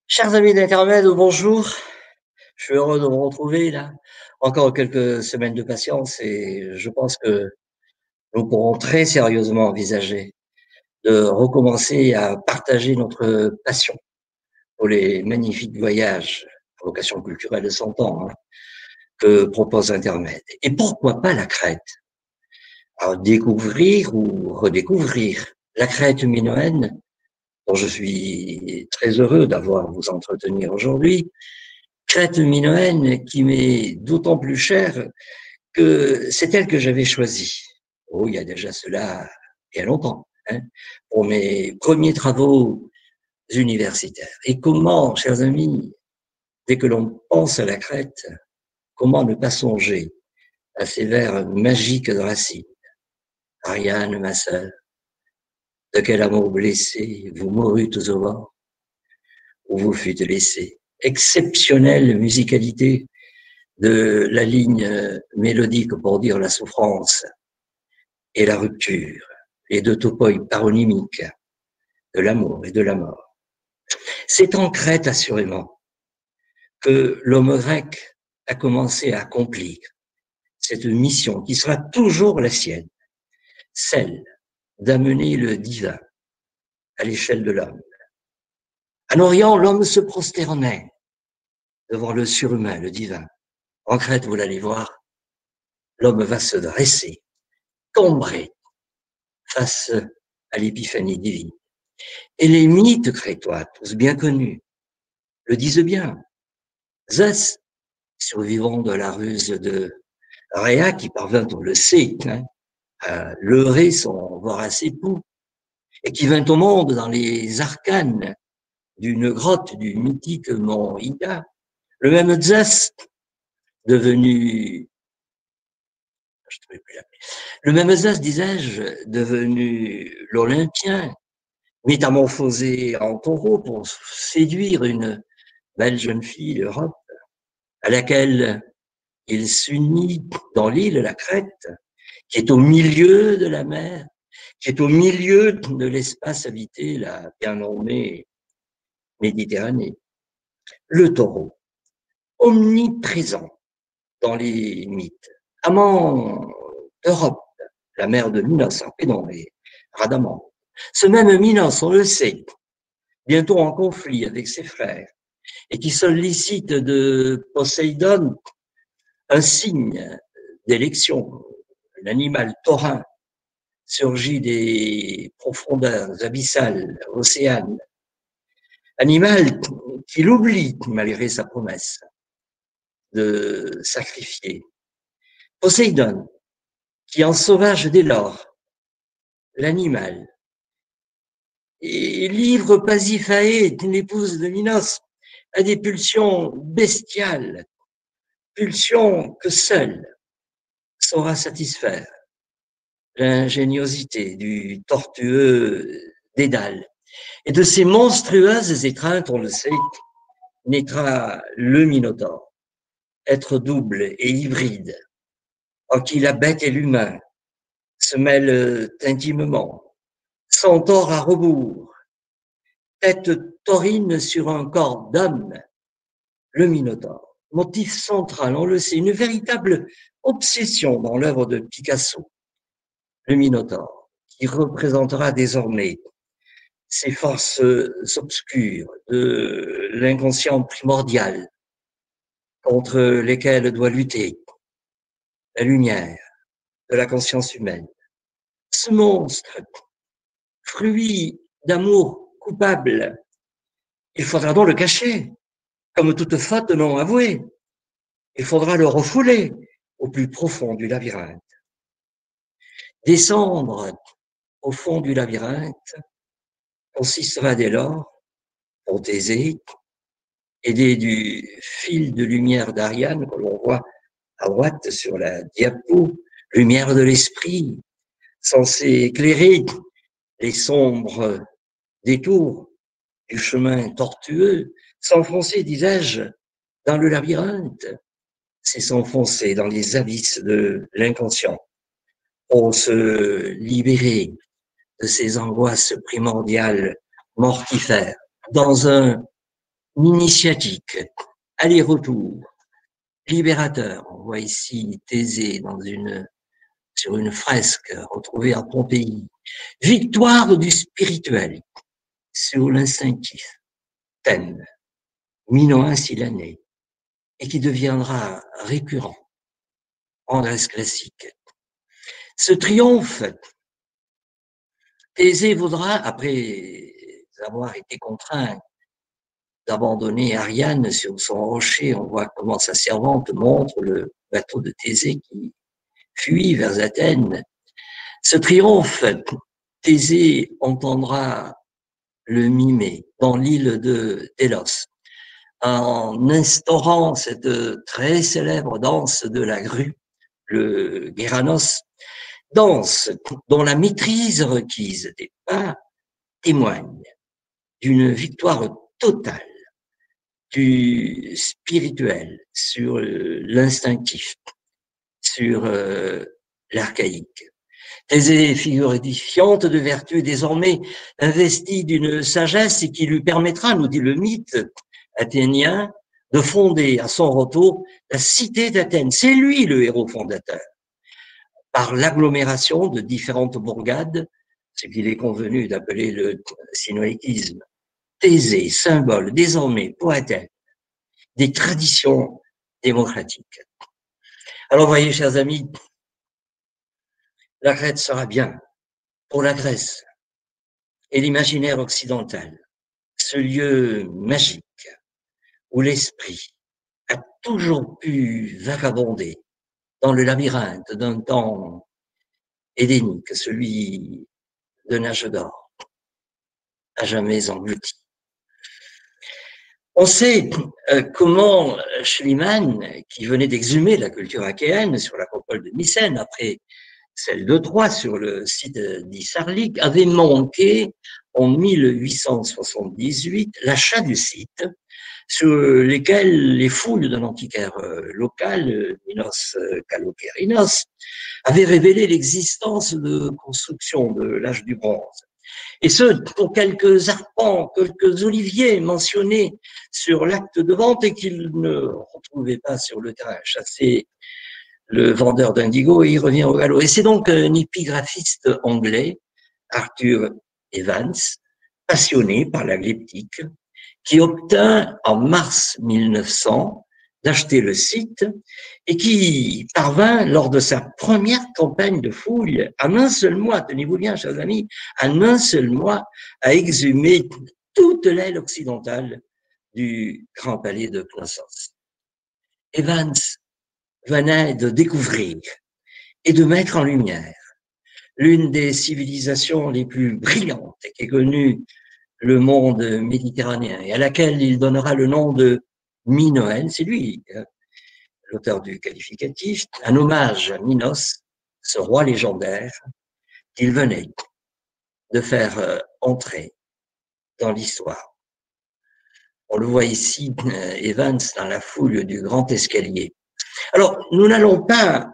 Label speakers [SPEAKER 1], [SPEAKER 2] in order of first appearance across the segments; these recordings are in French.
[SPEAKER 1] Chers amis d'Intermède, bonjour. Je suis heureux de vous retrouver là. Encore quelques semaines de patience et je pense que nous pourrons très sérieusement envisager de recommencer à partager notre passion pour les magnifiques voyages, à vocation culturelle de 100 ans, que propose Intermède. Et pourquoi pas la Crète? Alors, découvrir ou redécouvrir la Crète minoenne, dont je suis très heureux d'avoir vous entretenir aujourd'hui. Crète minoenne qui m'est d'autant plus chère que c'est elle que j'avais choisie. Oh, il y a déjà cela bien longtemps, pour mes premiers travaux universitaires. Et comment, chers amis, dès que l'on pense à la Crète, comment ne pas songer à ces vers magiques de Racine? Ariane, ma sœur, de quel amour blessé vous mourûtes au vent, où vous fûtes laissés. Exceptionnelle musicalité de la ligne mélodique pour dire la souffrance et la rupture, les deux topoi paronymiques de l'amour et de la mort. C'est en Crète, assurément, que l'homme grec a commencé à accomplir cette mission qui sera toujours la sienne, celle d'amener le divin à l'échelle de l'homme. En Orient, l'homme se prosternait devant le surhumain, le divin. En Crète, vous l'allez voir, l'homme va se dresser, tomber face à l'épiphanie divine. Et les mythes crétois, tous bien connus, le disent bien. Zeus, survivant de la ruse de Rhea, qui parvint, on le sait, à leurrer son vorace époux, et qui vint au monde dans les arcanes d'une grotte du mythique mont Ida, le même Zeus, devenu, je ne plus l'appeler, le même Zeus, disais-je, devenu l'Olympien, métamorphosé en taureau pour séduire une belle jeune fille d'Europe, à laquelle il s'unit dans l'île, la Crète, qui est au milieu de la mer, qui est au milieu de l'espace habité, la bien nommée Méditerranée. Le taureau, omniprésent dans les mythes, amant d'Europe, la mère de Minos, Arpédon et Rhadamante. Ce même Minos, on le sait, bientôt en conflit avec ses frères, et qui sollicite de Poséidon un signe d'élection. L'animal taurin surgit des profondeurs abyssales, océanes. Animal qu'il oublie malgré sa promesse de sacrifier. Poséidon, qui en sauvage dès lors l'animal, et livre Pasiphae, l'épouse de Minos, à des pulsions bestiales, pulsions que seule saura satisfaire l'ingéniosité du tortueux Dédale. Et de ces monstrueuses étreintes, on le sait, naîtra le Minotaure, être double et hybride, en qui la bête et l'humain se mêlent intimement, centaure à rebours, tête taurine sur un corps d'homme, le Minotaure, motif central, on le sait, une véritable obsession dans l'œuvre de Picasso, le Minotaure, qui représentera désormais ces forces obscures de l'inconscient primordial contre lesquelles doit lutter la lumière de la conscience humaine. Ce monstre, fruit d'amour coupable, il faudra donc le cacher, comme toute faute non avouée. Il faudra le refouler au plus profond du labyrinthe. Descendre au fond du labyrinthe consistera dès lors, pour Thésée, aidé du fil de lumière d'Ariane que l'on voit à droite sur la diapo, lumière de l'esprit, censée éclairer les sombres détours du chemin tortueux, s'enfoncer, disais-je, dans le labyrinthe, c'est s'enfoncer dans les abysses de l'inconscient pour se libérer de ces angoisses primordiales mortifères dans un initiatique, aller-retour, libérateur. On voit ici Thésée sur une fresque retrouvée à Pompéi. Victoire du spirituel sur l'instinctif, thème minoen silané, et qui deviendra récurrent en Grèce classique. Ce triomphe, Thésée voudra, après avoir été contraint d'abandonner Ariane sur son rocher, on voit comment sa servante montre le bateau de Thésée qui fuit vers Athènes. Ce triomphe, Thésée entendra le mimer dans l'île de Délos, en instaurant cette très célèbre danse de la grue, le Guéranos, danse dont la maîtrise requise des pas témoigne d'une victoire totale du spirituel sur l'instinctif, sur l'archaïque. Thésée, figure édifiante de vertu, désormais investie d'une sagesse et qui lui permettra, nous dit le mythe athénien, de fonder à son retour la cité d'Athènes. C'est lui le héros fondateur. Par l'agglomération de différentes bourgades, ce qu'il est convenu d'appeler le sinoéquisme. Thésée, symbole désormais pour Athènes des traditions démocratiques. Alors, voyez, chers amis, la Crète sera bien pour la Grèce et l'imaginaire occidental, ce lieu magique où l'esprit a toujours pu vagabonder dans le labyrinthe d'un temps édénique, celui de l'âge d'or, à jamais englouti. On sait comment Schliemann, qui venait d'exhumer la culture achéenne sur l'acropole de Mycène, après celle de Troie sur le site d'Issarlik, avait manqué en 1878 l'achat du site, sur lesquels les fouilles d'un antiquaire local, Minos Kalokerinos, avaient révélé l'existence de constructions de l'âge du bronze. Et ce, pour quelques arpents, quelques oliviers mentionnés sur l'acte de vente et qu'il ne retrouvait pas sur le terrain chassé le vendeur d'indigo et il revient au galop. Et c'est donc un épigraphiste anglais, Arthur Evans, passionné par la glyptique, qui obtint en mars 1900 d'acheter le site et qui parvint lors de sa première campagne de fouille, en un seul mois, tenez-vous bien, chers amis, en un seul mois, à exhumer toute l'aile occidentale du Grand Palais de Knossos. Evans venait de découvrir et de mettre en lumière l'une des civilisations les plus brillantes qu'ait connue le monde méditerranéen et à laquelle il donnera le nom de Minoenne, c'est lui, l'auteur du qualificatif, un hommage à Minos, ce roi légendaire qu'il venait de faire entrer dans l'histoire. On le voit ici, Evans, dans la foule du grand escalier. Alors, nous n'allons pas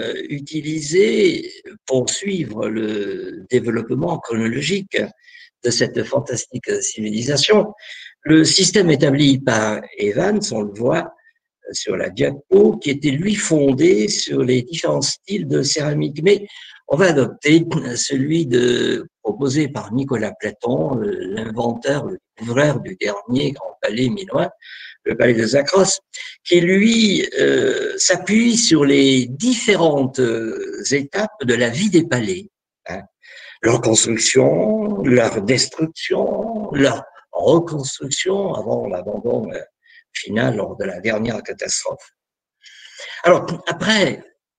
[SPEAKER 1] utiliser, pour suivre le développement chronologique de cette fantastique civilisation, le système établi par Evans, on le voit sur la diapo, qui était lui fondé sur les différents styles de céramique. Mais on va adopter celui proposé par Nicolas Platon, l'inventeur, le découvreur du dernier grand palais minoen, le palais de Zakros, qui lui s'appuie sur les différentes étapes de la vie des palais. Hein. Leur construction, leur destruction, leur reconstruction avant l'abandon final lors de la dernière catastrophe. Alors, après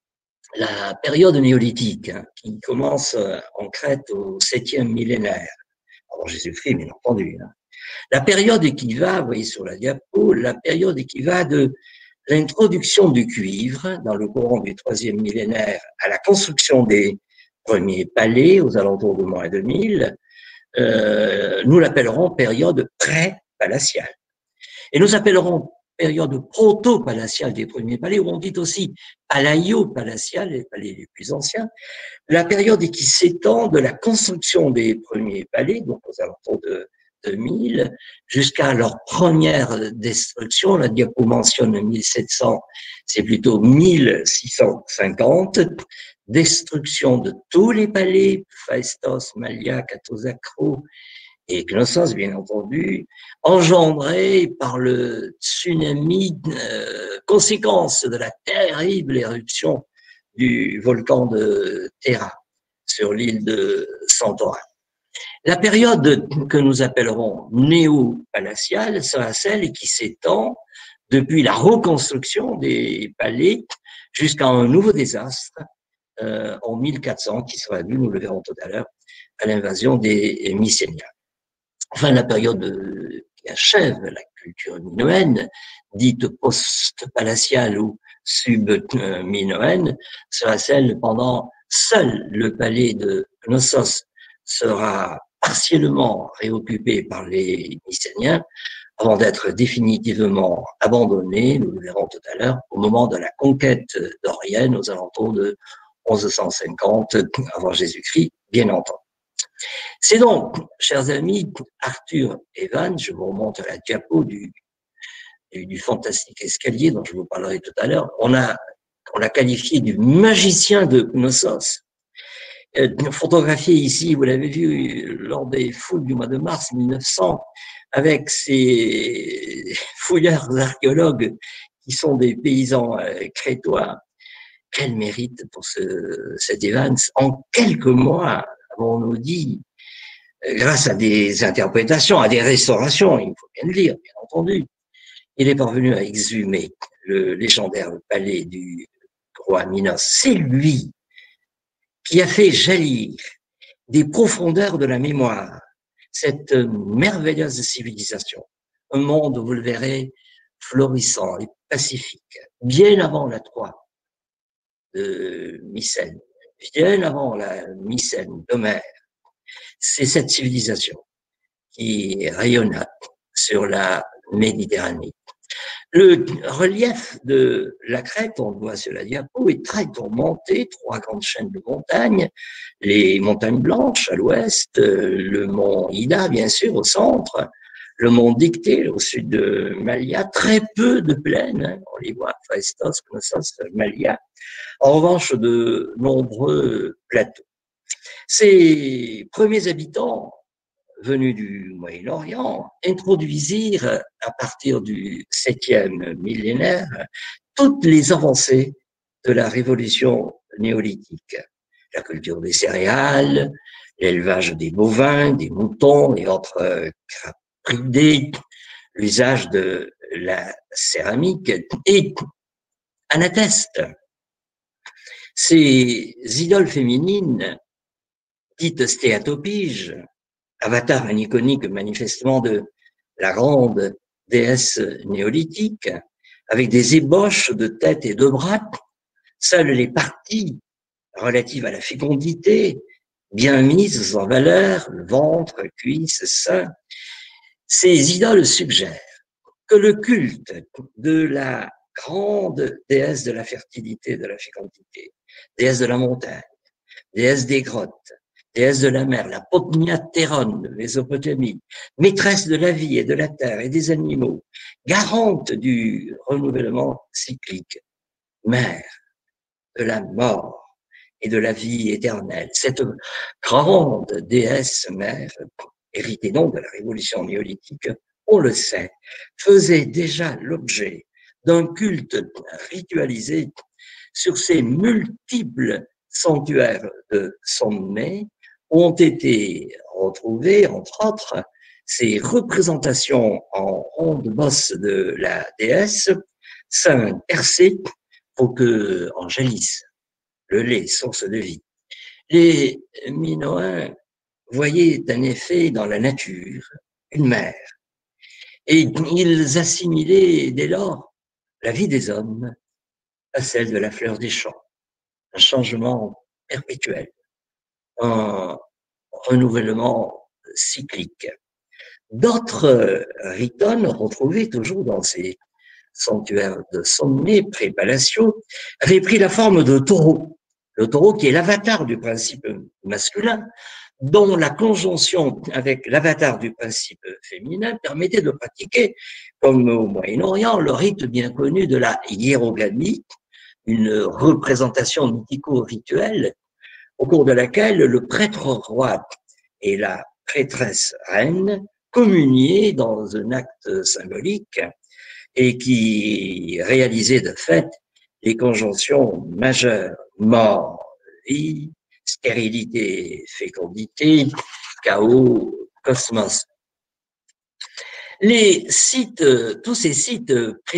[SPEAKER 1] la période néolithique, hein, qui commence en Crète au 7e millénaire, avant Jésus-Christ, bien entendu, hein, la période qui va, vous voyez sur la diapo, la période qui va de l'introduction du cuivre dans le courant du 3e millénaire à la construction des premiers palais aux alentours de moins 2000, nous l'appellerons période pré-palatiale. Et nous appellerons période proto-palatiale des premiers palais, ou on dit aussi palaio-palatiale, les palais les plus anciens, la période qui s'étend de la construction des premiers palais, donc aux alentours de 2000 jusqu'à leur première destruction. La diapo mentionne 1700, c'est plutôt 1650. Destruction de tous les palais, Phaistos, Malia, Catozacro et Knossos, bien entendu, engendré par le tsunami, conséquence de la terrible éruption du volcan de Terra sur l'île de Santorin. La période que nous appellerons néo-palatiale sera celle qui s'étend depuis la reconstruction des palais jusqu'à un nouveau désastre en 1400 qui sera dû, nous le verrons tout à l'heure, à l'invasion des Mycéniens. Enfin, la période qui achève la culture minoenne, dite post-palatiale ou sub-minoenne, sera celle pendant seul le palais de Knossos sera partiellement réoccupé par les Mycéniens avant d'être définitivement abandonné, nous le verrons tout à l'heure, au moment de la conquête dorienne aux alentours de 1150 avant Jésus-Christ, bien entendu. C'est donc, chers amis, Arthur Evans, je vous remonte à la diapo du fantastique escalier dont je vous parlerai tout à l'heure, on l'a qualifié du magicien de Knossos. Photographié ici, vous l'avez vu, lors des fouilles du mois de mars 1900, avec ces fouilleurs archéologues qui sont des paysans crétois. Quel mérite pour cet Evans. En quelques mois, avons-nous dit, grâce à des interprétations, à des restaurations, il faut bien le dire, bien entendu, il est parvenu à exhumer le légendaire palais du roi Minos. C'est lui qui a fait jaillir des profondeurs de la mémoire cette merveilleuse civilisation. Un monde, vous le verrez, florissant et pacifique, bien avant la Troie de Mycène, bien avant la Mycène d'Homère. C'est cette civilisation qui rayonna sur la Méditerranée. Le relief de la Crète, on le voit sur la diapo, est très tourmenté, trois grandes chaînes de montagnes, les montagnes blanches à l'ouest, le mont Ida, bien sûr, au centre, le mont Dictée au sud de Malia, très peu de plaines, hein, on les voit, Phaistos, Knossos, Malia, en revanche de nombreux plateaux. Ces premiers habitants venus du Moyen-Orient introduisirent à partir du 7e millénaire toutes les avancées de la révolution néolithique. La culture des céréales, l'élevage des bovins, des moutons et autres crapridés, l'usage de la céramique et en atteste ces idoles féminines dites stéatopiges, avatar iconique manifestement de la grande déesse néolithique, avec des ébauches de tête et de bras, seules les parties relatives à la fécondité, bien mises en valeur, le ventre, cuisses, seins, ces idoles suggèrent que le culte de la grande déesse de la fertilité et de la fécondité, déesse de la montagne, déesse des grottes, déesse de la mer, la Potniatérone de Mésopotamie, maîtresse de la vie et de la terre et des animaux, garante du renouvellement cyclique, mère de la mort et de la vie éternelle. Cette grande déesse mère, héritée donc de la révolution néolithique, on le sait, faisait déjà l'objet d'un culte ritualisé sur ces multiples sanctuaires de sommet où ont été retrouvées, entre autres, ces représentations en ronde bosse de la déesse, seins percés pour que en jaillisse le lait, source de vie. Les Minoens voyaient en effet dans la nature une mère et ils assimilaient dès lors la vie des hommes à celle de la fleur des champs. Un changement perpétuel, un renouvellement cyclique. D'autres ritones retrouvés toujours dans ces sanctuaires de sommet pré-palatiaux avaient pris la forme de taureaux. Le taureau qui est l'avatar du principe masculin, dont la conjonction avec l'avatar du principe féminin permettait de pratiquer, comme au Moyen-Orient, le rite bien connu de la hiérogamie, une représentation mythico-rituelle au cours de laquelle le prêtre roi et la prêtresse reine communiaient dans un acte symbolique et qui réalisait de fait les conjonctions majeures, mort, vie, stérilité, fécondité, chaos, cosmos. Les sites, tous ces sites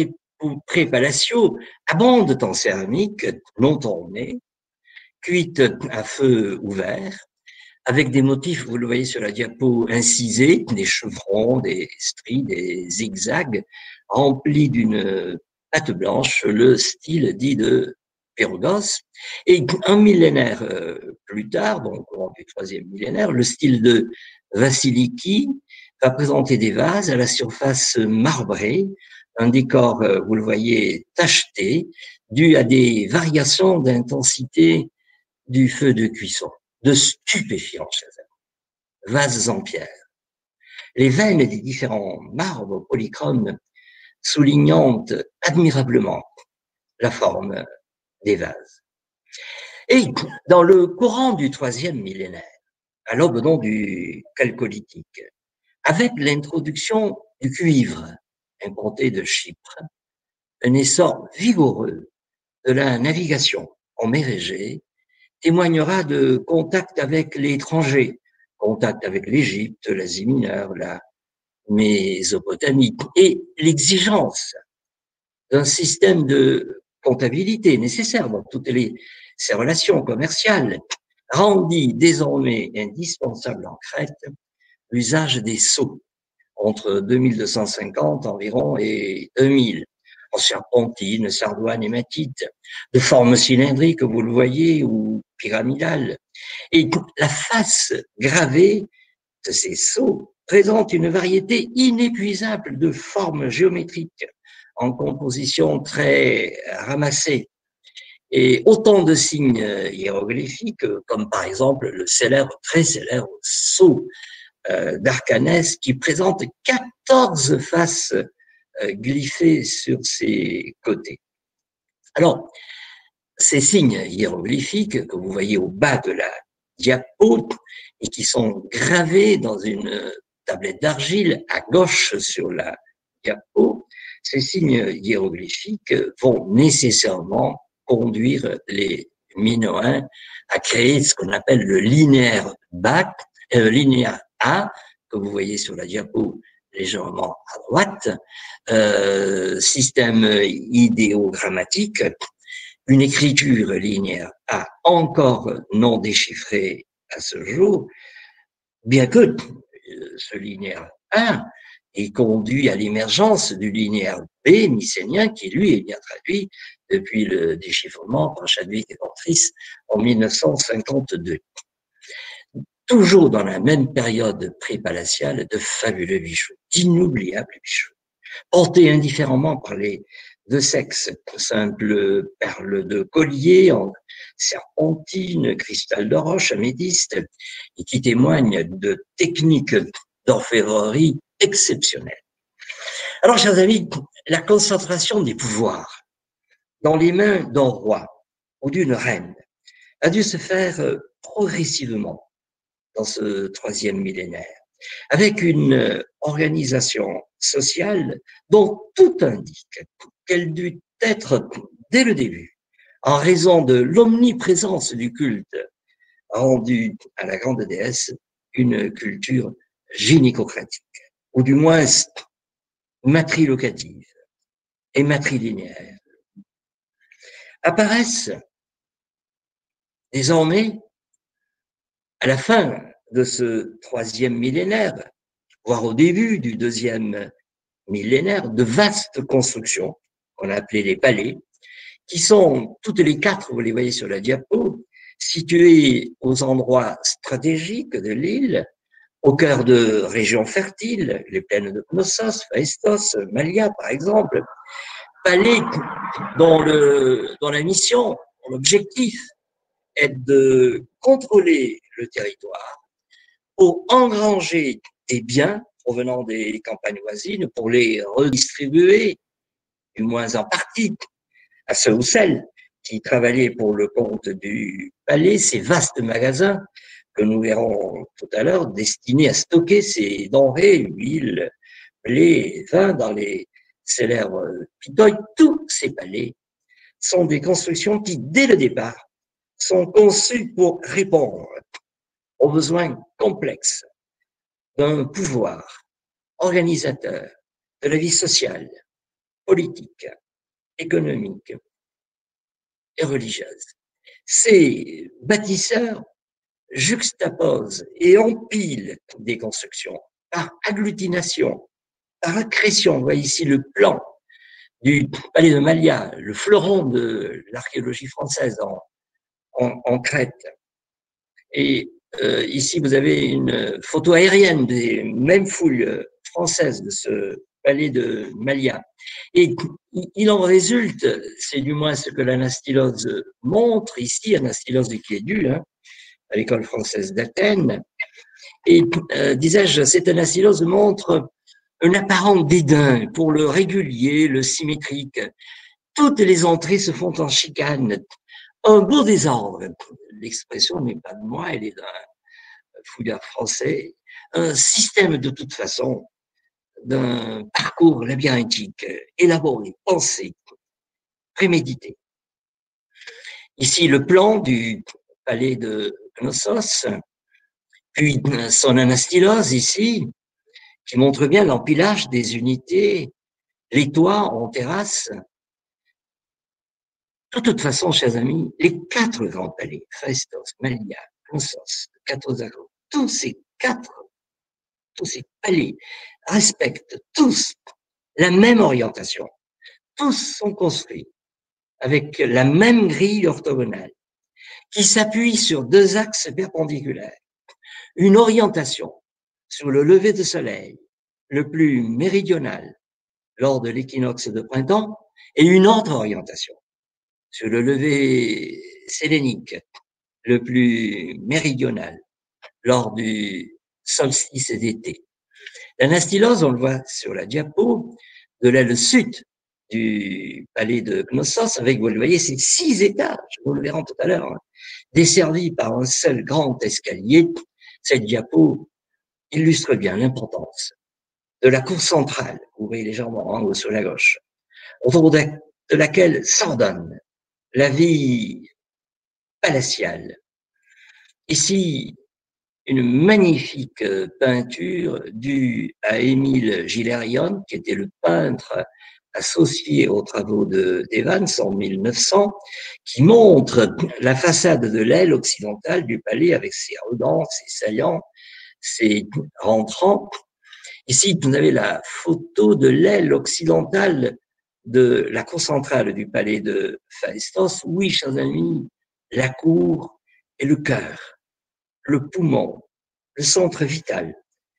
[SPEAKER 1] pré-palatiaux abondent en céramique non tournée, cuite à feu ouvert, avec des motifs, vous le voyez sur la diapo, incisés, des chevrons, des stries, des zigzags, remplis d'une pâte blanche, le style dit de Pyrgos. Et un millénaire plus tard, donc au courant du troisième millénaire, le style de Vassiliki va présenter des vases à la surface marbrée, un décor, vous le voyez, tacheté, dû à des variations d'intensité du feu de cuisson, de stupéfiants vases en pierre. Les veines des différents marbres polychromes soulignant admirablement la forme des vases. Et dans le courant du troisième millénaire, à l'aube donc du chalcolithique, avec l'introduction du cuivre importé de Chypre, un essor vigoureux de la navigation en mer Égée témoignera de contact avec l'étranger, contact avec l'Égypte, l'Asie mineure, la Mésopotamie, et l'exigence d'un système de comptabilité nécessaire dans toutes ces relations commerciales rendit désormais indispensable en Crète l'usage des sceaux entre 2250 environ et 2000, en serpentine, sardoine, hématite, de forme cylindrique, vous le voyez, ou pyramidale. Et la face gravée de ces sceaux présente une variété inépuisable de formes géométriques en composition très ramassée. Et autant de signes hiéroglyphiques, comme par exemple le célèbre, très célèbre sceau d'Arcanès qui présente 14 faces glyphées sur ses côtés. Alors, ces signes hiéroglyphiques que vous voyez au bas de la diapo et qui sont gravés dans une tablette d'argile à gauche sur la diapo, ces signes hiéroglyphiques vont nécessairement conduire les Minoens à créer ce qu'on appelle le linéaire linéaire A, que vous voyez sur la diapo légèrement à droite, système idéogrammatique, une écriture linéaire A encore non déchiffrée à ce jour, bien que ce linéaire A ait conduit à l'émergence du linéaire B mycénien qui, lui, est bien traduit depuis le déchiffrement par Chadwick et Ventris en 1952. Toujours dans la même période pré-palatiale, de fabuleux bijoux, d'inoubliables bijoux, portés indifféremment par les deux sexes, simples perles de collier, en serpentine, cristal de roche, améthyste, et qui témoignent de techniques d'orfèvrerie exceptionnelles. Alors, chers amis, la concentration des pouvoirs dans les mains d'un roi ou d'une reine a dû se faire progressivement dans ce troisième millénaire, avec une organisation sociale dont tout indique qu'elle dut être, dès le début, en raison de l'omniprésence du culte rendu à la grande déesse, une culture gynécocratique, ou du moins matrilocative et matrilinéaire. Apparaissent désormais, à la fin de ce troisième millénaire, voire au début du deuxième millénaire, de vastes constructions qu'on a appelées les palais, qui sont toutes les quatre, vous les voyez sur la diapo, situés aux endroits stratégiques de l'île, au cœur de régions fertiles, les plaines de Knossos, Phaistos, Malia par exemple, palais dont la mission, l'objectif est de contrôler le territoire, pour engranger des biens provenant des campagnes voisines, pour les redistribuer, du moins en partie, à ceux ou celles qui travaillaient pour le compte du palais, ces vastes magasins que nous verrons tout à l'heure, destinés à stocker ces denrées, huile, blé, vin dans les célèbres pitoyes. Tous ces palais sont des constructions qui, dès le départ, sont conçues pour répondre aux besoins complexes d'un pouvoir organisateur de la vie sociale, politique, économique et religieuse. Ces bâtisseurs juxtaposent et empilent des constructions par agglutination, par accrétion. Vous voyez ici le plan du palais de Malia, le fleuron de l'archéologie française en Crète. Et ici, vous avez une photo aérienne des mêmes fouilles françaises de ce palais de Malia. Et il en résulte, c'est du moins ce que l'anastylose montre ici, anastylose qui est due à l'école française d'Athènes. Et disais-je, cette anastylose montre un apparent dédain pour le régulier, le symétrique. Toutes les entrées se font en chicane, un beau désordre. L'expression n'est pas de moi, elle est d'un fouillard français. Un système de toute façon, d'un parcours labyrinthique, élaboré, pensé, prémédité. Ici, le plan du palais de Knossos, puis son anastylose ici, qui montre bien l'empilage des unités, les toits en terrasse. De toute façon, chers amis, les 4 grands palais, Phaistos, Malia, Knossos, Catosaco, tous ces palais respectent tous la même orientation. Tous sont construits avec la même grille orthogonale qui s'appuie sur 2 axes perpendiculaires. Une orientation sur le lever de soleil, le plus méridional lors de l'équinoxe de printemps, et une autre orientation sur le lever sélénique, le plus méridional lors du solstice d'été. L'anastylose, on le voit sur la diapo, de l'aile sud du palais de Knossos, avec, vous le voyez, ces 6 étages, vous le verrez tout à l'heure, desservis par un seul grand escalier. Cette diapo illustre bien l'importance de la cour centrale, vous voyez légèrement en haut sur la gauche, autour de laquelle s'ordonne la vie palatiale. Ici, une magnifique peinture due à Émile Gilerion, qui était le peintre associé aux travaux d'Evans en 1900, qui montre la façade de l'aile occidentale du palais avec ses redans, ses saillants, ses rentrants. Ici, vous avez la photo de l'aile occidentale de la cour centrale du palais de Phaistos. Oui, chers amis, la cour est le cœur, le poumon, le centre vital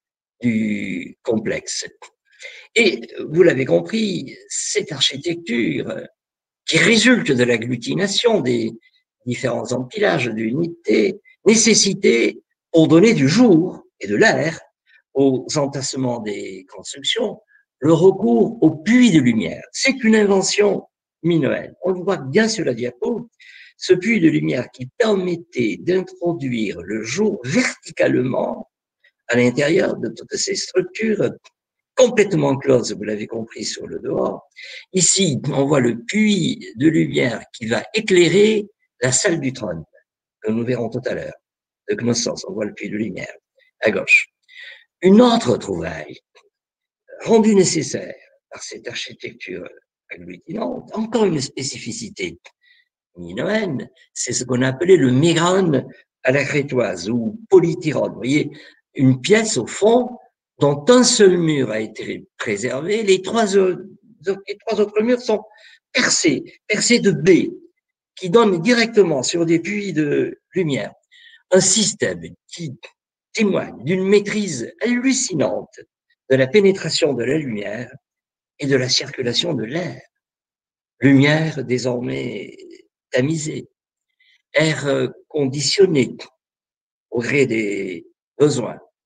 [SPEAKER 1] du complexe. Et vous l'avez compris, cette architecture qui résulte de l'agglutination des différents empilages d'unités nécessitait, pour donner du jour et de l'air aux entassements des constructions, le recours au puits de lumière. C'est une invention minoenne. On le voit bien sur la diapo, ce puits de lumière qui permettait d'introduire le jour verticalement à l'intérieur de toutes ces structures complètement closes, vous l'avez compris, sur le dehors. Ici, on voit le puits de lumière qui va éclairer la salle du trône, que nous verrons tout à l'heure, de Knossos. On voit le puits de lumière à gauche. Une autre trouvaille, rendue nécessaire par cette architecture agglutinante, encore une spécificité minoenne, c'est ce qu'on appelait le mégane à la crétoise ou polytyrone. Vous voyez, une pièce au fond dont un seul mur a été préservé, les trois autres murs sont percés de baies qui donnent directement sur des puits de lumière. Un système qui témoigne d'une maîtrise hallucinante de la pénétration de la lumière et de la circulation de l'air. Lumière désormais tamisée, air conditionné au gré des besoins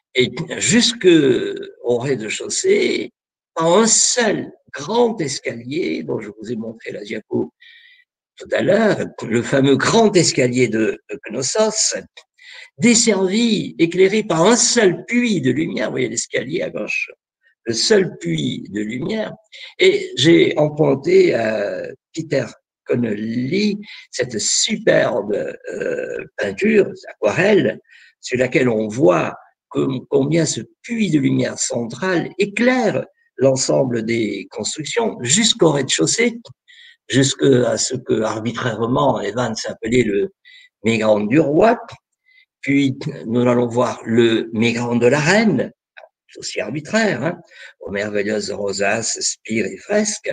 [SPEAKER 1] Et jusque au rez-de-chaussée, en un seul grand escalier, dont je vous ai montré la diapo tout à l'heure, le fameux grand escalier de Knossos, desservi, éclairé par un seul puits de lumière, vous voyez l'escalier à gauche, le seul puits de lumière, et j'ai emprunté à Peter Connolly cette superbe peinture, aquarelle, sur laquelle on voit combien ce puits de lumière central éclaire l'ensemble des constructions jusqu'au rez-de-chaussée, jusqu'à ce que arbitrairement Evans appelait le Mégrand du Roi. Puis nous allons voir le Mégrand de la Reine, c'est aussi arbitraire, hein, aux merveilleuses rosaces, spires et fresques.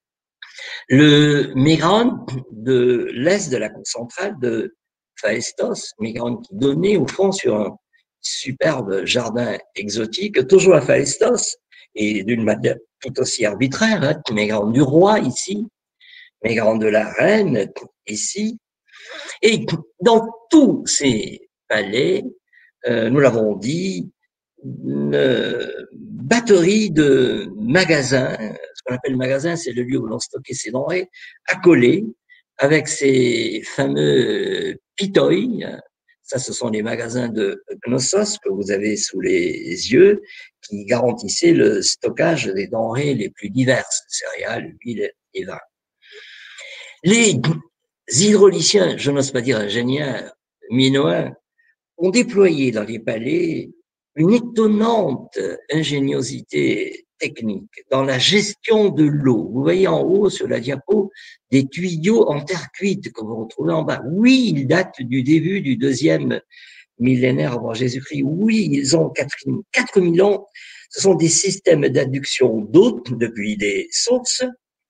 [SPEAKER 1] Le Mégrand de l'est de la cour centrale de Phaestos, Mégrand qui donnait au fond sur un superbe jardin exotique, toujours à Phaestos, et d'une manière tout aussi arbitraire, hein, Mégrand du Roi ici, Mégrand de la Reine ici, et dans tous ces palais, nous l'avons dit, une batterie de magasins, ce qu'on appelle magasin, c'est le lieu où l'on stockait ses denrées, accolés avec ces fameux pitoi. Ça, ce sont les magasins de Knossos que vous avez sous les yeux, qui garantissaient le stockage des denrées les plus diverses, céréales, huiles et vins. Les hydrauliciens, je n'ose pas dire ingénieurs, minoens, ont déployé dans les palais une étonnante ingéniosité technique dans la gestion de l'eau. Vous voyez en haut sur la diapo des tuyaux en terre cuite que vous retrouvez en bas. Oui, ils datent du début du deuxième millénaire avant Jésus-Christ. Oui, ils ont 4000 ans. Ce sont des systèmes d'adduction d'eau depuis des sources,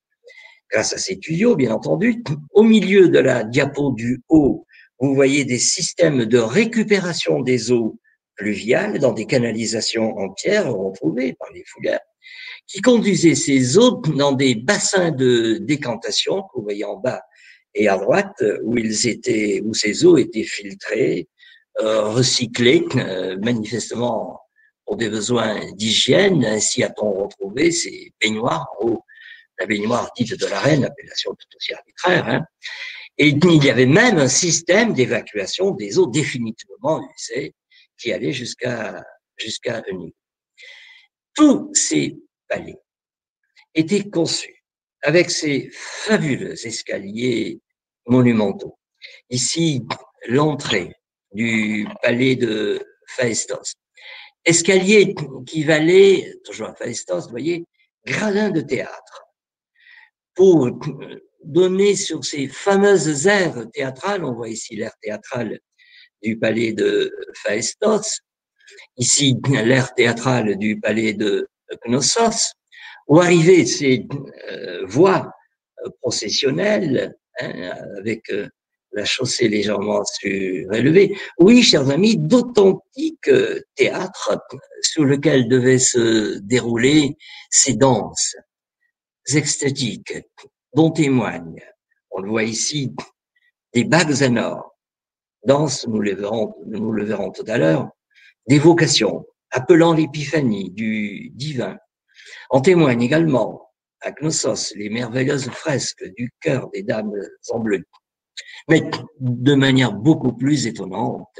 [SPEAKER 1] grâce à ces tuyaux, bien entendu. Au milieu de la diapo du haut, vous voyez des systèmes de récupération des eaux pluviales dans des canalisations en pierre retrouvées par les fouilleurs, qui conduisaient ces eaux dans des bassins de décantation que vous voyez en bas et à droite, où ces eaux étaient filtrées, recyclées, manifestement pour des besoins d'hygiène. Ainsi a-t-on retrouvé ces baignoires en haut, la baignoire dite de la Reine, appellation tout aussi arbitraire, hein. Et il y avait même un système d'évacuation des eaux définitivement usées qui allait jusqu'à Eunig. Tous ces palais étaient conçus avec ces fabuleux escaliers monumentaux. Ici, l'entrée du palais de Phaestos. Escalier qui valait, toujours à Phaestos, vous voyez, gradin de théâtre. Pour donner sur ces fameuses aires théâtrales, on voit ici l'aire théâtrale du palais de Phaestos, ici l'aire théâtrale du palais de Knossos, où arrivaient ces voies processionnelles, hein, avec la chaussée légèrement surélevée. Oui, chers amis, d'authentiques théâtres sur lesquels devaient se dérouler ces danses extatiques dont témoignent, on le voit ici, des bagues en or, danses, nous le verrons tout à l'heure, des vocations appelant l'épiphanie du divin. En témoignent également à Knossos les merveilleuses fresques du cœur des dames en bleu. Mais de manière beaucoup plus étonnante,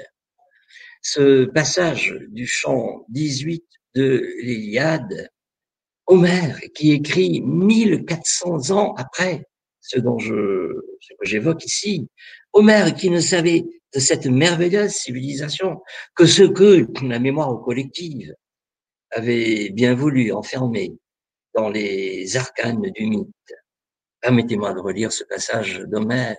[SPEAKER 1] ce passage du chant 18 de l'Iliade, Homère, qui écrit 1400 ans après ce que j'évoque ici, Homère qui ne savait de cette merveilleuse civilisation que ce que la mémoire collective avait bien voulu enfermer dans les arcanes du mythe. Permettez-moi de relire ce passage d'Homère.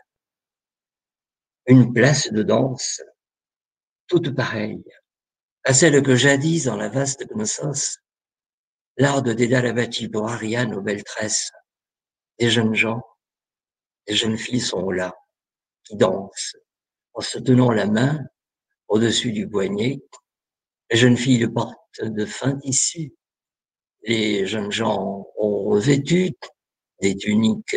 [SPEAKER 1] Une place de danse, toute pareille à celle que jadis dans la vaste Knossos, l'art de Dédale a bâti pour Ariane aux belles tresses. Des jeunes gens, des jeunes filles sont là, qui dansent, en se tenant la main au-dessus du poignet. Les jeunes filles portent de fins tissus. Les jeunes gens ont revêtu des tuniques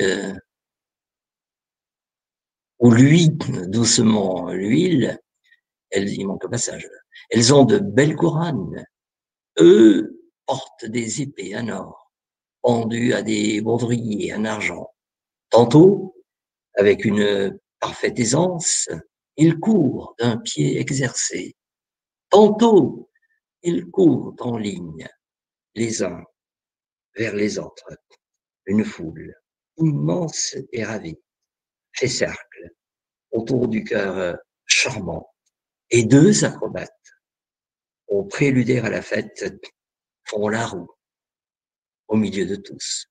[SPEAKER 1] où luit doucement l'huile. Il manque le passage. Elles ont de belles couronnes. Eux portent des épées en or, pendues à des baudriers en argent. Tantôt, avec une parfaite aisance, ils courent d'un pied exercé. Tantôt, ils courent en ligne, les uns vers les autres. Une foule immense et ravie fait cercle autour du cœur charmant. Et deux acrobates, pour préluder à la fête, font la roue au milieu de tous.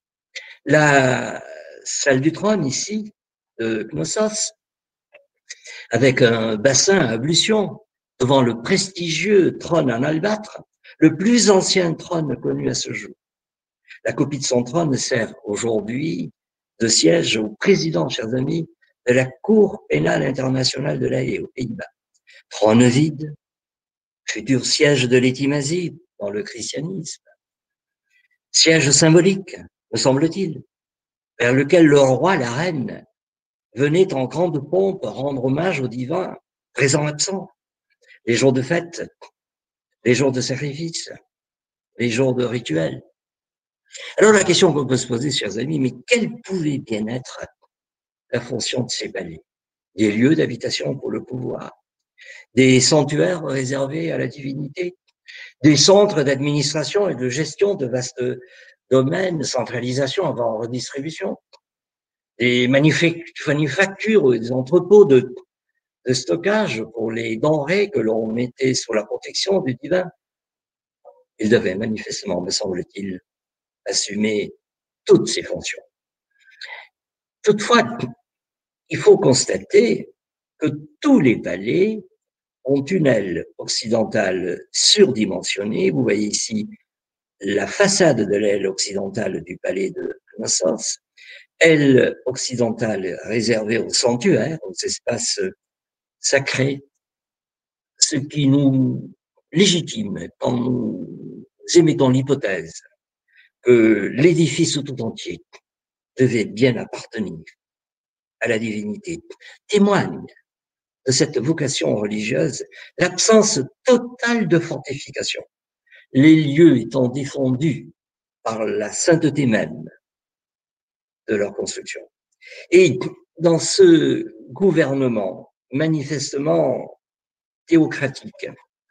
[SPEAKER 1] La salle du trône ici, de Knossos, avec un bassin à ablution, devant le prestigieux trône en albâtre, le plus ancien trône connu à ce jour. La copie de son trône sert aujourd'hui de siège au président, chers amis, de la Cour pénale internationale de l'Haye aux Pays-Bas. Trône vide, futur siège de l'étimasie dans le christianisme. Siège symbolique, me semble-t-il, vers lequel le roi, la reine, venaient en grande pompe rendre hommage aux divins, présents absents, les jours de fête, les jours de sacrifice, les jours de rituel. Alors la question qu'on peut se poser, chers amis, mais quelle pouvait bien être la fonction de ces palais? Des lieux d'habitation pour le pouvoir, des sanctuaires réservés à la divinité, des centres d'administration et de gestion de vastes domaines, centralisation avant redistribution, des manufactures et des entrepôts de stockage pour les denrées que l'on mettait sous la protection du divin. Il devait manifestement, me semble-t-il, assumer toutes ces fonctions. Toutefois, il faut constater que tous les palais ont une aile occidentale surdimensionnée. Vous voyez ici la façade de l'aile occidentale du palais de Knossos, aile occidentale réservée aux sanctuaires, aux espaces sacrés, ce qui nous légitime quand nous émettons l'hypothèse que l'édifice tout entier devait bien appartenir à la divinité, témoigne de cette vocation religieuse l'absence totale de fortification, les lieux étant défendus par la sainteté même de leur construction. Et dans ce gouvernement manifestement théocratique,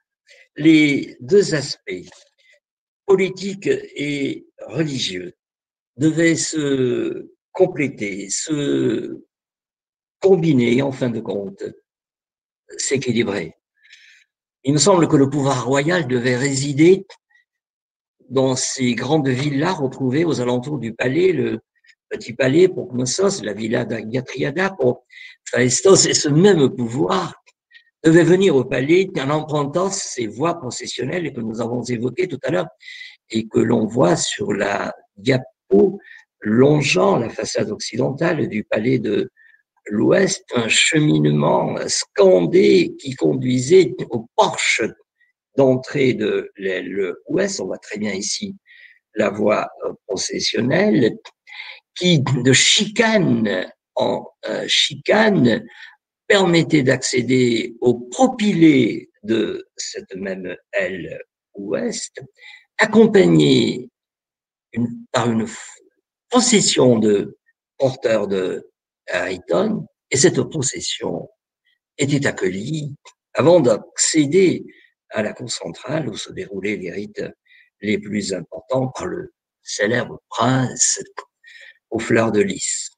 [SPEAKER 1] les deux aspects, politiques et religieux, devaient se compléter, se combiner et en fin de compte s'équilibrer. Il me semble que le pouvoir royal devait résider dans ces grandes villas retrouvées aux alentours du palais, le petit palais pour Knossos, la villa d'Agatriada pour Phaestos, et ce même pouvoir devait venir au palais en empruntant ces voies processionnelles que nous avons évoquées tout à l'heure et que l'on voit sur la diapo longeant la façade occidentale du palais de l'Ouest, un cheminement scandé qui conduisait au porche d'entrée de l'aile Ouest. On voit très bien ici la voie processionnelle qui, de chicane en chicane, permettait d'accéder au propylée de cette même aile Ouest, accompagné par une procession de porteurs de Riton, et cette procession était accueillie avant d'accéder à la cour centrale où se déroulaient les rites les plus importants par le célèbre prince aux fleurs de lys.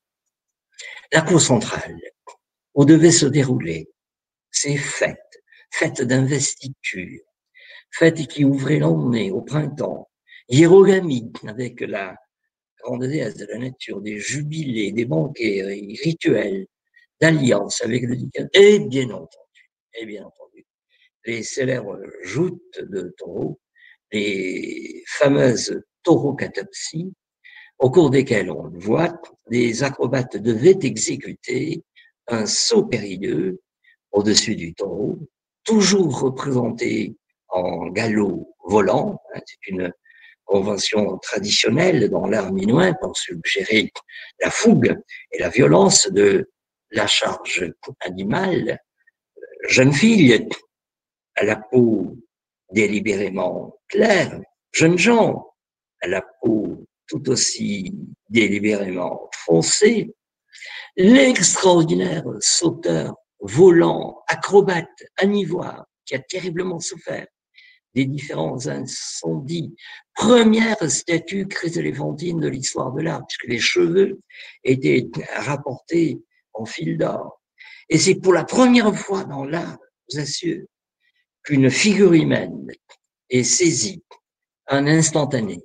[SPEAKER 1] La cour centrale où devaient se dérouler ces fêtes d'investiture, fêtes qui ouvraient l'année au printemps, hiérogamie avec la grande déesse de la nature, des jubilés, des banquets rituels, d'alliance avec le divin, et bien entendu, les célèbres joutes de taureaux, les fameuses taurocatapsies, au cours desquelles, on le voit, les acrobates devaient exécuter un saut périlleux au-dessus du taureau, toujours représenté en galop volant. C'est une convention traditionnelle dans l'art minoen pour suggérer la fougue et la violence de la charge animale. Jeune fille, à la peau délibérément claire, jeunes gens à la peau tout aussi délibérément foncée, l'extraordinaire sauteur, volant, acrobate, anivoire, qui a terriblement souffert des différents incendies, première statue chryséléphantine de l'histoire de l'art, puisque les cheveux étaient rapportés en fil d'or. Et c'est pour la première fois dans l'art, je vous assure, qu'une figure humaine est saisie un instantané.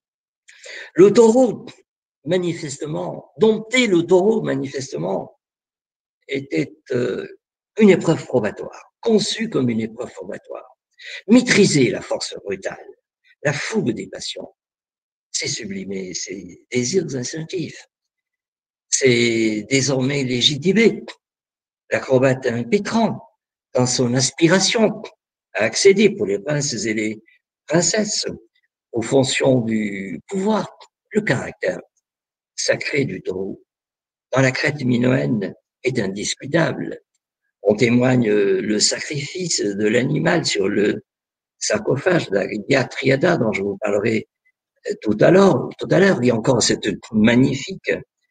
[SPEAKER 1] Le taureau, manifestement, dompter le taureau, manifestement, était une épreuve probatoire, conçue comme une épreuve probatoire. Maîtriser la force brutale, la fougue des passions, c'est sublimer ses désirs instinctifs. C'est désormais légitimer l'acrobate impétrant dans son aspiration à accéder pour les princes et les princesses aux fonctions du pouvoir, le caractère sacré du taureau dans la crête minoenne est indiscutable. On témoigne le sacrifice de l'animal sur le sarcophage d'Agia Triada dont je vous parlerai tout à l'heure. Il y a encore cette magnifique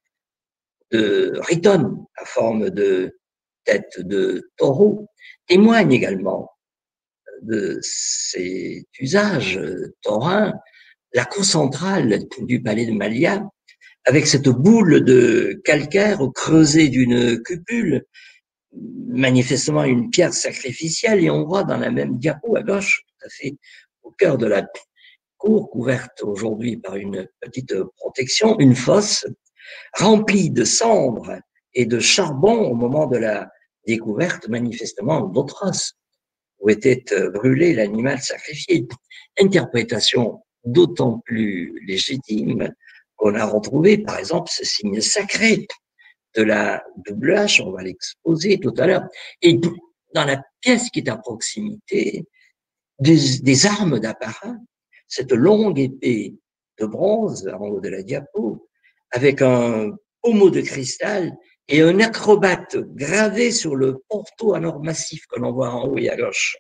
[SPEAKER 1] de Riton à forme de tête de taureau témoigne également de cet usage taurin, la cour centrale du palais de Malia, avec cette boule de calcaire creusée d'une cupule, manifestement une pierre sacrificielle, et on voit dans la même diapo à gauche, tout à fait au cœur de la cour, couverte aujourd'hui par une petite protection, une fosse remplie de cendres et de charbon au moment de la découverte, manifestement d'autres os, où était brûlé l'animal sacrifié. Interprétation d'autant plus légitime qu'on a retrouvé, par exemple, ce signe sacré de la double hache, on va l'exposer tout à l'heure, et dans la pièce qui est à proximité, des armes d'apparat, cette longue épée de bronze en haut de la diapo, avec un pommeau de cristal et un acrobate gravé sur le porto alors massif que l'on voit en haut et à gauche.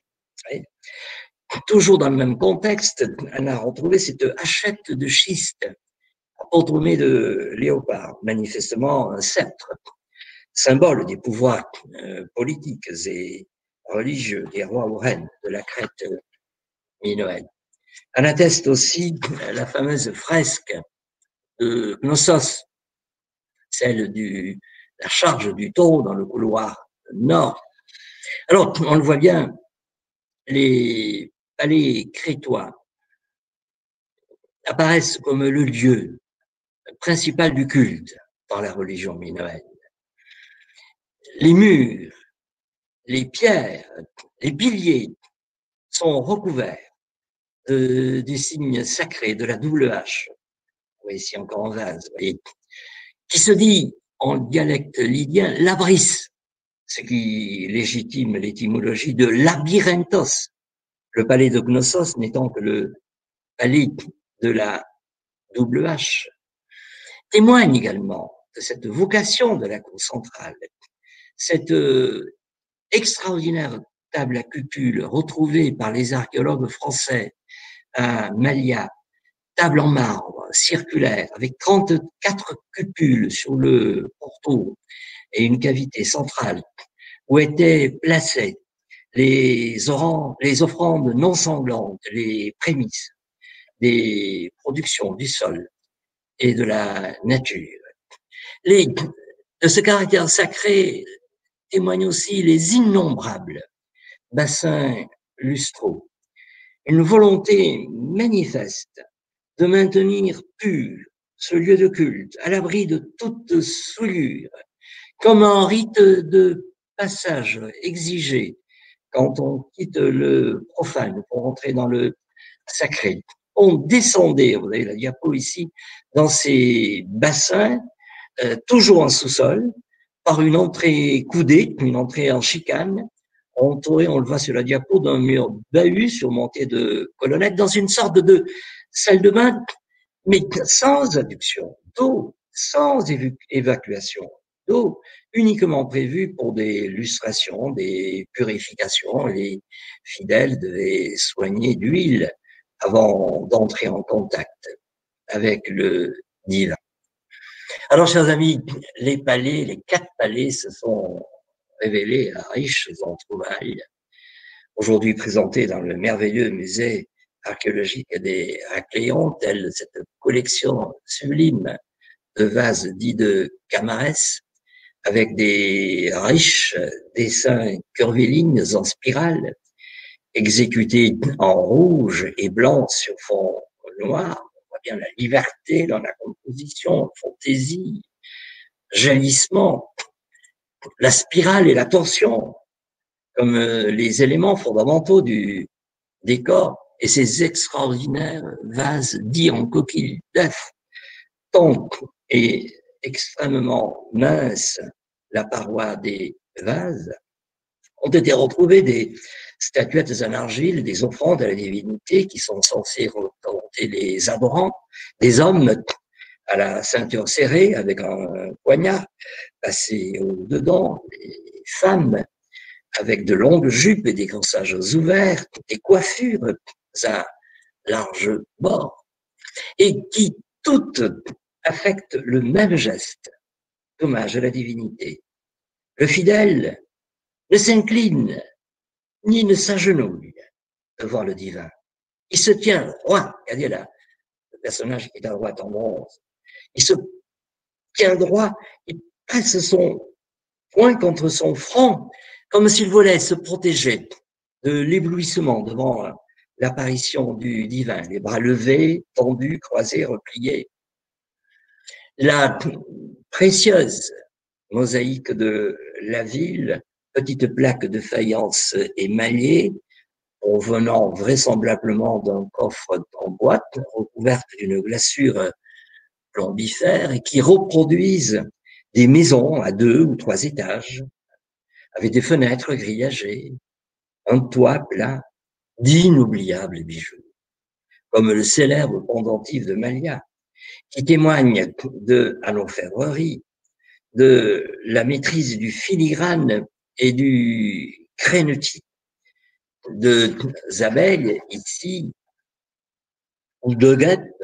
[SPEAKER 1] Toujours dans le même contexte, on a retrouvé cette hachette de schiste empourprée de léopard, manifestement un sceptre, symbole des pouvoirs politiques et religieux des rois ou reines de la Crète minoenne. On atteste aussi la fameuse fresque de Knossos, celle de la charge du taureau dans le couloir nord. Alors, on le voit bien, les palais crétois apparaissent comme le lieu principal du culte dans la religion minoenne. Les murs, les pierres, les piliers sont recouverts des signes sacrés de la double hache. Vous voyez ici encore en vase, voyez, qui se dit en dialecte lydien labris, ce qui légitime l'étymologie de labyrinthos, le palais de Knossos n'étant que le palais de la double hache. Témoigne également de cette vocation de la cour centrale, cette extraordinaire table à cupule retrouvée par les archéologues français à Malia, table en marbre, circulaire, avec 34 cupules sur le porto et une cavité centrale où étaient placées les offrandes non sanglantes, les prémices des productions du sol et de la nature. De ce caractère sacré témoignent aussi les innombrables bassins lustraux, une volonté manifeste de maintenir pur ce lieu de culte, à l'abri de toute souillure, comme un rite de passage exigé quand on quitte le profane pour entrer dans le sacré. On descendait, vous avez la diapo ici, dans ces bassins, toujours en sous-sol, par une entrée coudée, une entrée en chicane, entourée, on le voit sur la diapo, d'un mur bahut surmonté de colonnettes, dans une sorte de salle de bain, mais sans adduction d'eau, sans évacuation. d'eau uniquement prévue pour des lustrations, des purifications. Les fidèles devaient soigner d'huile avant d'entrer en contact avec le divin. Alors, chers amis, les palais, les 4 palais se sont révélés riches en trouvailles, aujourd'hui présentés dans le merveilleux musée archéologique des Héracléons, telle cette collection sublime de vases dits de Camarès, avec des riches dessins curvilignes en spirale, exécutés en rouge et blanc sur fond noir. On voit bien la liberté dans la composition, fantaisie, jaillissement, la spirale et la torsion comme les éléments fondamentaux du décor, et ces extraordinaires vases dits en coquille d'œuf, tant et extrêmement mince la paroi des vases, ont été retrouvées des statuettes en argile, des offrandes à la divinité qui sont censées représenter les adorants, des hommes à la ceinture serrée avec un poignard passé au-dedans, des femmes avec de longues jupes et des corsages ouverts, des coiffures à large bord, et qui toutes affectent le même geste, hommage à la divinité. Le fidèle ne s'incline ni ne s'agenouille devant le divin. Il se tient droit. Regardez là, le personnage qui est à droite en bronze. Il se tient droit, il presse son poing contre son front, comme s'il voulait se protéger de l'éblouissement devant l'apparition du divin, les bras levés, tendus, croisés, repliés. La précieuse mosaïque de la ville, petite plaque de faïence émaillée, provenant vraisemblablement d'un coffre en boîte, recouverte d'une glaçure plombifère, et qui reproduisent des maisons à 2 ou 3 étages, avec des fenêtres grillagées, un toit plat, d'inoubliables bijoux, comme le célèbre pendentif de Malia, qui témoigne de, à l'orfèvrerie, de la maîtrise du filigrane et du crénetis de abeilles ici, ou de guêpes,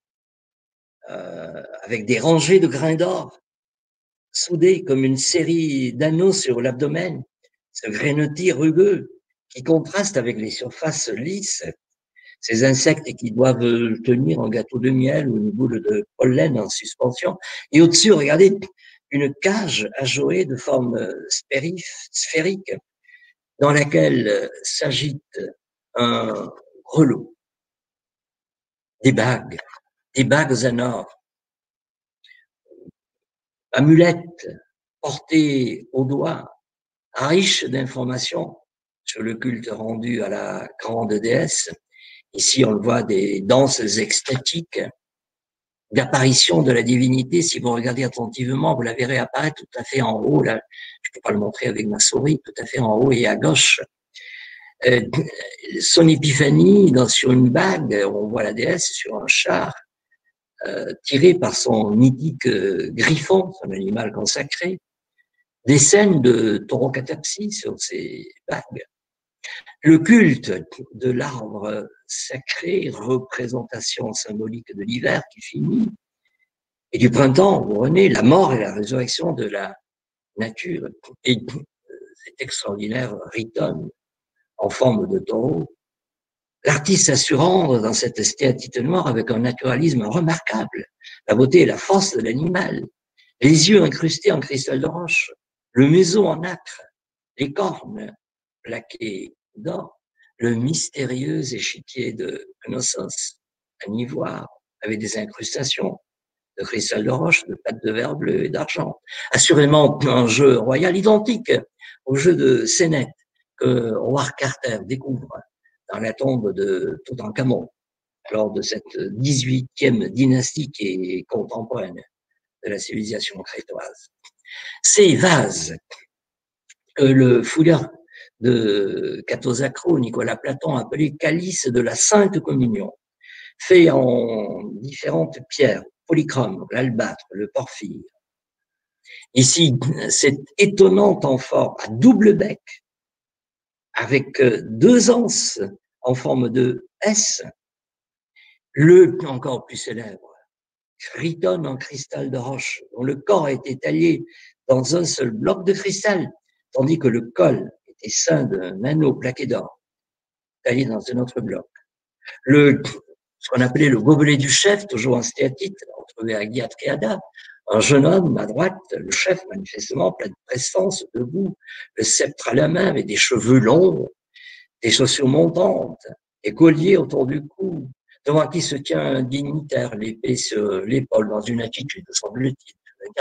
[SPEAKER 1] avec des rangées de grains d'or, soudés comme une série d'anneaux sur l'abdomen, ce crénetis rugueux qui contraste avec les surfaces lisses, ces insectes qui doivent tenir un gâteau de miel ou une boule de pollen en suspension. Et au-dessus, regardez, une cage ajourée de forme sphérique dans laquelle s'agite un grelot, des bagues en or, amulettes portées au doigt, riches d'informations sur le culte rendu à la grande déesse. Ici, on le voit, des danses extatiques, d'apparition de la divinité. Si vous regardez attentivement, vous la verrez apparaître tout à fait en haut. Là, je ne peux pas le montrer avec ma souris, tout à fait en haut et à gauche. Son épiphanie sur une bague, on voit la déesse sur un char, tiré par son mythique griffon, son animal consacré. Des scènes de taurocatapsie sur ces bagues. Le culte de l'arbre sacré, représentation symbolique de l'hiver qui finit, et du printemps où renaît la mort et la résurrection de la nature. Et cet extraordinaire riton en forme de taureau, l'artiste a su rendre dans cette stéatite noire avec un naturalisme remarquable, la beauté et la force de l'animal, les yeux incrustés en cristal de roche, le museau en nacre, les cornes plaquées d'or, le mystérieux échiquier de Knossos, en ivoire, avec des incrustations de cristal de roche, de pâte de verre bleu et d'argent. Assurément un jeu royal identique au jeu de Sénète que Howard Carter découvre dans la tombe de Toutankhamon lors de cette 18e dynastie qui est contemporaine de la civilisation crétoise. Ces vases que le fouilleur de Cathosacro, Nicolas Platon, appelé calice de la Sainte Communion, fait en différentes pierres, polychrome, l'albâtre, le porphyre, Ici, cette étonnante amphore à double bec, avec deux anses en forme de S, le encore plus célèbre, Triton en cristal de roche, dont le corps a été taillé dans un seul bloc de cristal, tandis que le col était ceint d'un anneau plaqué d'or, taillé dans un autre bloc. Ce qu'on appelait le gobelet du chef, toujours en stéatite, retrouvé à Guiatriada, un jeune homme à droite, le chef manifestement plein de prestance, debout, le sceptre à la main, avec des cheveux longs, des chaussures montantes, des colliers autour du cou, devant qui se tient un dignitaire, l'épée sur l'épaule, dans une attitude, semble-t-il,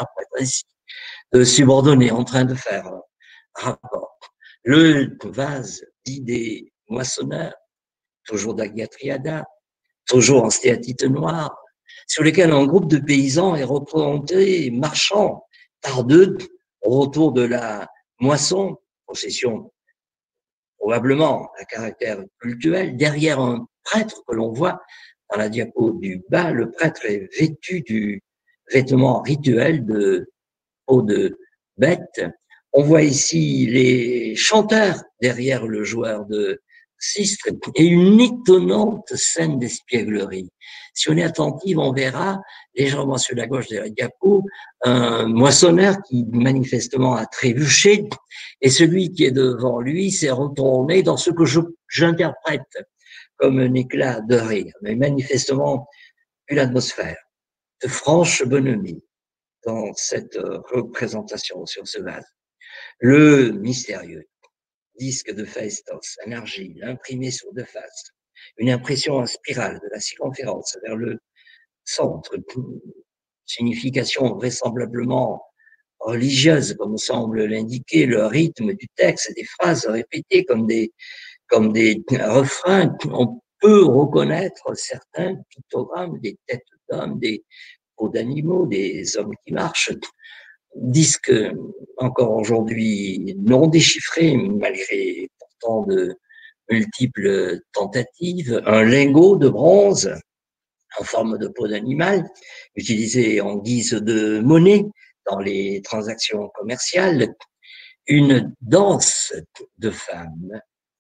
[SPEAKER 1] de subordonné, en train de faire un rapport. Le vase dit des moissonneurs, toujours d'Agatriada, toujours en stéatite noire, sur lesquels un groupe de paysans est représenté marchant par deux autour de la moisson, procession probablement à caractère cultuel, derrière un prêtre que l'on voit dans la diapo du bas. Le prêtre est vêtu du vêtement rituel de peau de bête. On voit ici les chanteurs derrière le joueur de sistre et une étonnante scène d'espièglerie. Si on est attentif, on verra légèrement sur la gauche de la diapo un moissonneur qui manifestement a trébuché et celui qui est devant lui s'est retourné dans ce que j'interprète comme un éclat de rire, mais manifestement une atmosphère de franche bonhomie dans cette représentation sur ce vase. Le mystérieux disque de Phaistos en argile imprimé sur deux faces, une impression en spirale de la circonférence vers le centre, signification vraisemblablement religieuse comme semble l'indiquer le rythme du texte, des phrases répétées comme des refrains. On peut reconnaître certains pictogrammes, des têtes d'hommes, des peaux d'animaux, des hommes qui marchent, disque encore aujourd'hui non déchiffré, malgré pourtant de multiples tentatives, un lingot de bronze en forme de peau d'animal, utilisé en guise de monnaie dans les transactions commerciales, une danse de femmes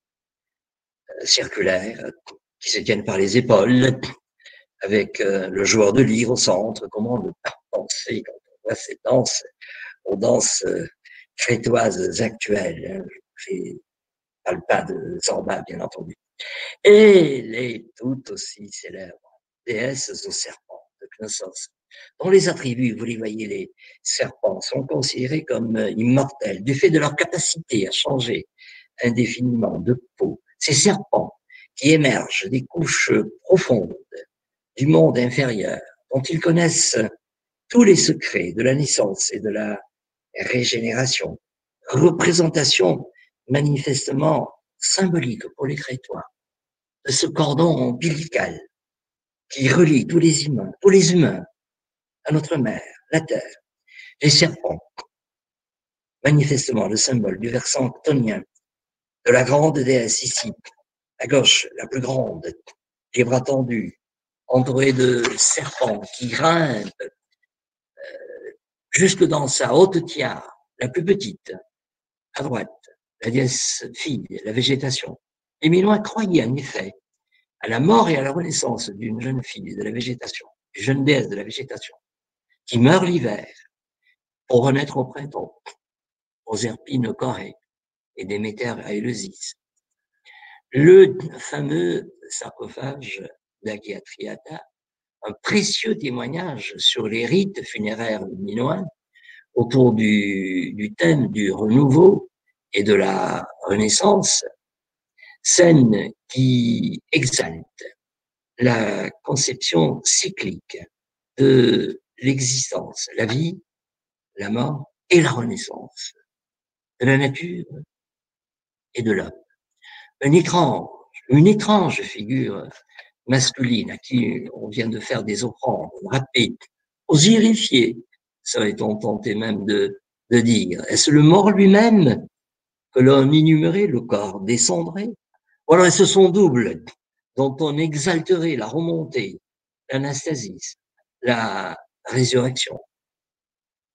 [SPEAKER 1] circulaires qui se tiennent par les épaules, avec le joueur de lyre au centre. Comment ne pas penser quand on voit ces danses aux danses crétoises actuelles. Je ne parle pas de Zorba, bien entendu. Et les tout aussi célèbres déesses aux serpents de Knossos, dont les attributs, vous les voyez, les serpents, sont considérés comme immortels du fait de leur capacité à changer indéfiniment de peau. Ces serpents qui émergent des couches profondes du monde inférieur, dont ils connaissent tous les secrets de la naissance et de la régénération, représentation manifestement symbolique pour les Crétois de ce cordon ombilical qui relie tous les humains à notre mère, la terre. Les serpents, manifestement le symbole du versant chtonien de la grande déesse ici, à gauche, la plus grande, les bras tendus, entourée de serpents qui grimpent jusque dans sa haute tiare, la plus petite, à droite, la déesse fille, la végétation. Les Minois croyaient en effet à la mort et à la renaissance d'une jeune fille de la végétation, une jeune déesse de la végétation, qui meurt l'hiver pour renaître au printemps, aux Herpines Corée et Déméter à Éleusis. Le fameux sarcophage d'Agiatriata, un précieux témoignage sur les rites funéraires minoens autour du thème du renouveau et de la renaissance, scène qui exalte la conception cyclique de l'existence, la vie, la mort et la renaissance de la nature et de l'homme. Une étrange figure masculine à qui on vient de faire des offrandes rapides, aux irifiés, serait-on tenté même de dire. Est-ce le mort lui-même que l'on inhumerait, le corps descendrait? Ou alors est-ce son double dont on exalterait la remontée, l'anastasis, la résurrection?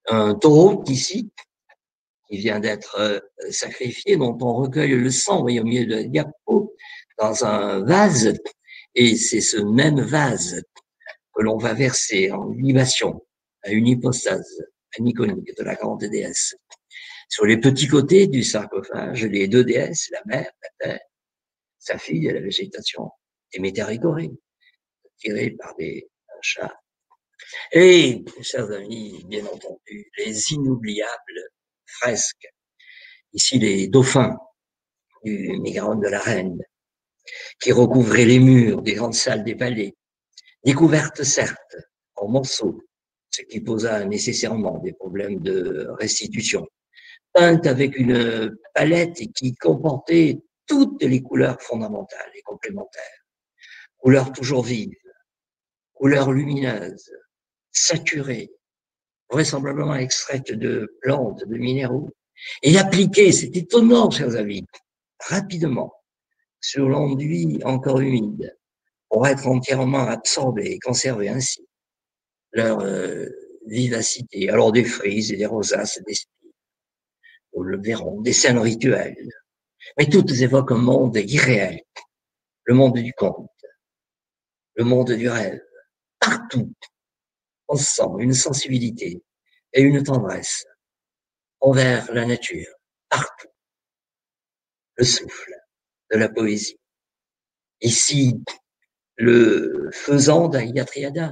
[SPEAKER 1] un taureau ici, qui vient d'être sacrifié, dont on recueille le sang, voyez, au milieu de la diapo, dans un vase, et c'est ce même vase que l'on va verser en libation à une hypostase aniconique de la grande déesse. Sur les petits côtés du sarcophage, les deux déesses, la mer, la terre, sa fille et la végétation, Déméter-Igorée, tirée par des chats. Et, chers amis, bien entendu, les inoubliables fresques. Ici, les dauphins du Mégaren de la Reine, qui recouvraient les murs des grandes salles des palais, découvertes certes en morceaux, ce qui posa nécessairement des problèmes de restitution, peintes avec une palette qui comportait toutes les couleurs fondamentales et complémentaires, couleurs toujours vives, couleurs lumineuses, saturées, vraisemblablement extraites de plantes, de minéraux, et appliquées, c'est étonnant, chers amis, rapidement, sur l'enduit encore humide, pour être entièrement absorbés et conserver ainsi leur vivacité. Alors des frises et des rosaces, des spires, nous le verrons, des scènes rituelles, mais toutes évoquent un monde irréel, le monde du conte, le monde du rêve. Partout, on sent une sensibilité et une tendresse envers la nature. Partout, le souffle de la poésie. Ici, le faisan d'Aïda Triada,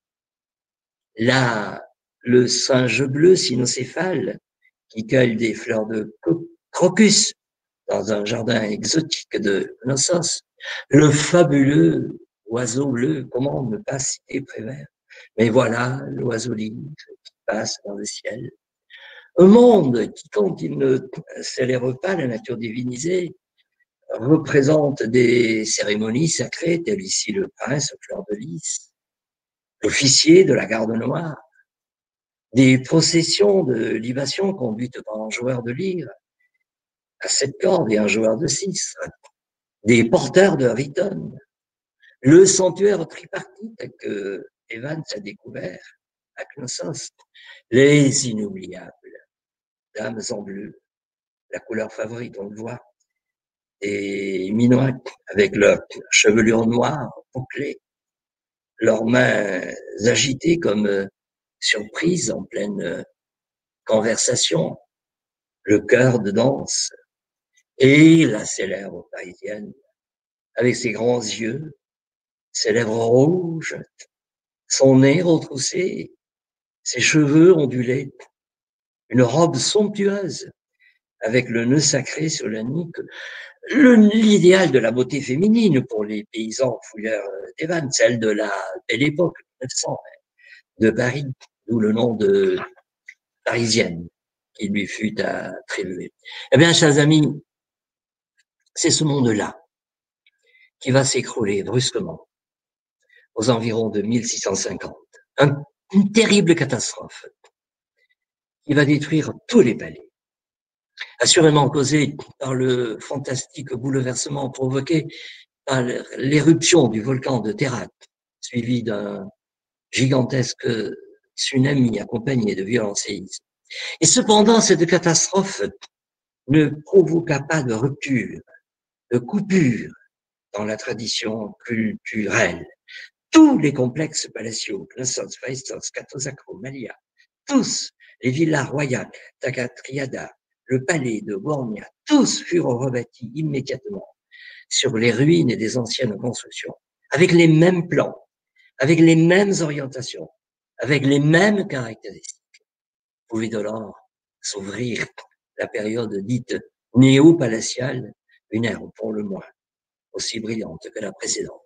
[SPEAKER 1] là, le singe bleu cynocéphale qui cueille des fleurs de crocus dans un jardin exotique de Knossos, le fabuleux oiseau bleu, comment ne pas citer Prévert? Mais voilà l'oiseau libre qui passe dans le ciel. Un monde qui, quand il ne célèbre pas la nature divinisée, représente des cérémonies sacrées, telles ici le prince fleur de lys, l'officier de la garde noire, des processions de libations conduites par un joueur de lyre à 7 cordes et un joueur de 6, des porteurs de riton, le sanctuaire tripartite que Evans a découvert à Knossos, les inoubliables dames en bleu, la couleur favorite, on le voit, des Minois avec leur chevelure noire bouclée, leurs mains agitées comme surprises en pleine conversation, le cœur de danse, et la célèbre parisienne, avec ses grands yeux, ses lèvres rouges, son nez retroussé, ses cheveux ondulés, une robe somptueuse, avec le nœud sacré sur la nuque, l'idéal de la beauté féminine pour les paysans fouilleurs d'Evan, celle de la belle époque, 1900, de Paris, d'où le nom de parisienne qui lui fut attribué. Eh bien, chers amis, c'est ce monde-là qui va s'écrouler brusquement aux environs de 1650. Une terrible catastrophe qui va détruire tous les palais, assurément causée par le fantastique bouleversement provoqué par l'éruption du volcan de Terrat, suivi d'un gigantesque tsunami accompagné de violents séismes. Et cependant, cette catastrophe ne provoqua pas de rupture, de coupure dans la tradition culturelle. Tous les complexes palatiaux, Knossos, Phaistos, Katosakro, Malia, tous les villas royales, Tagatriada, le palais de Bormia, tous furent rebâtis immédiatement sur les ruines des anciennes constructions, avec les mêmes plans, avec les mêmes orientations, avec les mêmes caractéristiques. Pouvait alors s'ouvrir la période dite néo-palatiale, une ère pour le moins aussi brillante que la précédente.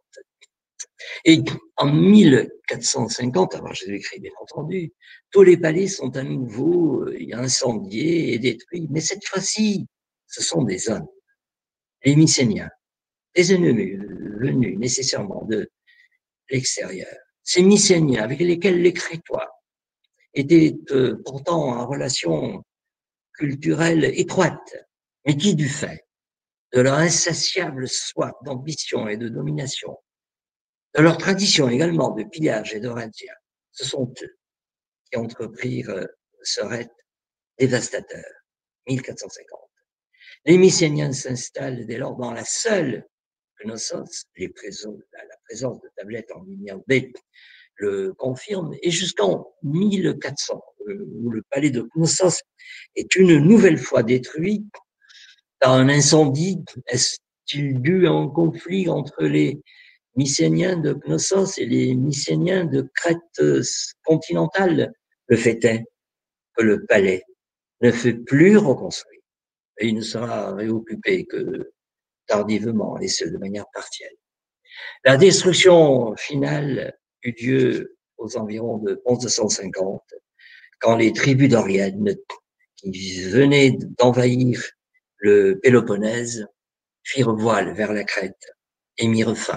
[SPEAKER 1] Et en 1450, avant Jésus-Christ, bien entendu, tous les palais sont à nouveau incendiés et détruits. Mais cette fois-ci, ce sont des hommes, les Mycéniens, des ennemis venus nécessairement de l'extérieur. Ces Mycéniens avec lesquels les Crétois étaient pourtant en relation culturelle étroite, mais qui, du fait de leur insatiable soif d'ambition et de domination, de leur tradition également de pillage et de razzia, ce sont eux qui entreprirent serait dévastateur. 1450. Les Mycéniens s'installent dès lors dans la seule Knossos, la présence de tablettes en lignure B le confirme, et jusqu'en 1400, où le palais de Knossos est une nouvelle fois détruit par un incendie. Est-il dû à un conflit entre les Mycéniens de Knossos et les Mycéniens de Crète continentale? Le fait est que le palais ne fut plus reconstruit et il ne sera réoccupé que tardivement et ce de manière partielle. La destruction finale eut lieu aux environs de 1150, quand les tribus doriennes qui venaient d'envahir le Péloponnèse firent voile vers la Crète et mirent fin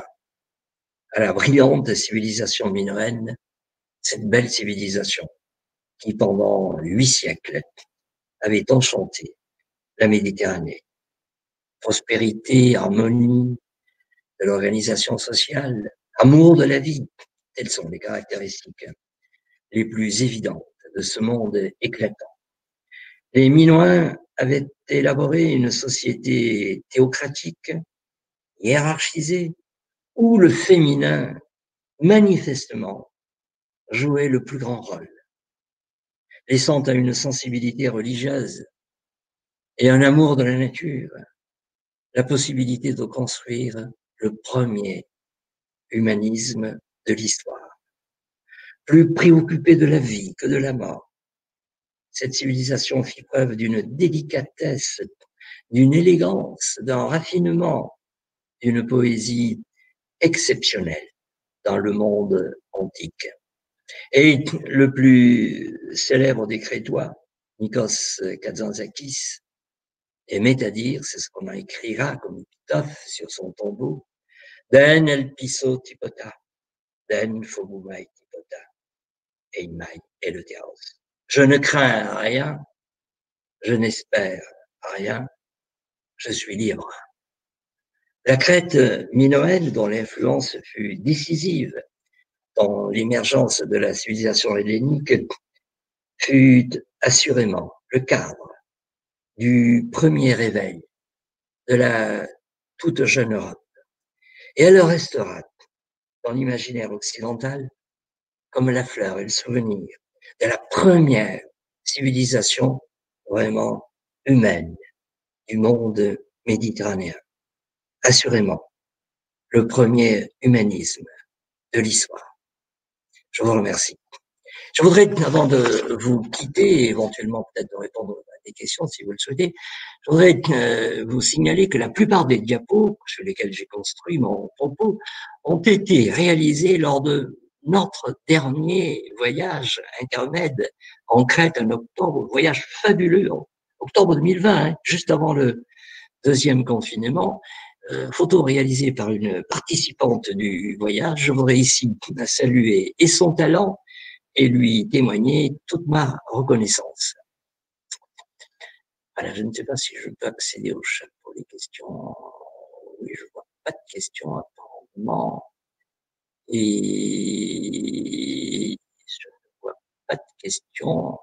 [SPEAKER 1] à la brillante civilisation minoenne, cette belle civilisation qui, pendant 8 siècles, avait enchanté la Méditerranée. Prospérité, harmonie de l'organisation sociale, amour de la vie, telles sont les caractéristiques les plus évidentes de ce monde éclatant. Les Minoens avaient élaboré une société théocratique, hiérarchisée, où le féminin, manifestement, jouait le plus grand rôle, laissant à une sensibilité religieuse et un amour de la nature la possibilité de construire le premier humanisme de l'histoire. Plus préoccupé de la vie que de la mort, cette civilisation fit preuve d'une délicatesse, d'une élégance, d'un raffinement, d'une poésie exceptionnelle dans le monde antique. Et le plus célèbre des Crétois, Nikos Kazantzakis, aimait à dire, c'est ce qu'on écrira comme épitaphe sur son tombeau, Den elpiso tipota, den phobumai tipota, eimai eleutheros. Je ne crains rien, je n'espère rien, je suis libre. La Crète minoenne, dont l'influence fut décisive dans l'émergence de la civilisation hellénique, fut assurément le cadre du premier réveil de la toute jeune Europe. Et elle restera dans l'imaginaire occidental comme la fleur et le souvenir de la première civilisation vraiment humaine du monde méditerranéen. Assurément, le premier humanisme de l'histoire. Je vous remercie. Je voudrais, avant de vous quitter, et éventuellement peut-être de répondre à des questions si vous le souhaitez, je voudrais vous signaler que la plupart des diapos sur lesquels j'ai construit mon propos ont été réalisés lors de notre dernier voyage intermède en Crète en octobre, voyage fabuleux, en octobre 2020, hein, juste avant le deuxième confinement. Photo réalisée par une participante du voyage. Je voudrais ici saluer et son talent et lui témoigner toute ma reconnaissance. Voilà, je ne sais pas si je peux accéder au chat pour les questions. Oui, je vois pas de questions apparemment. Et je ne vois pas de questions.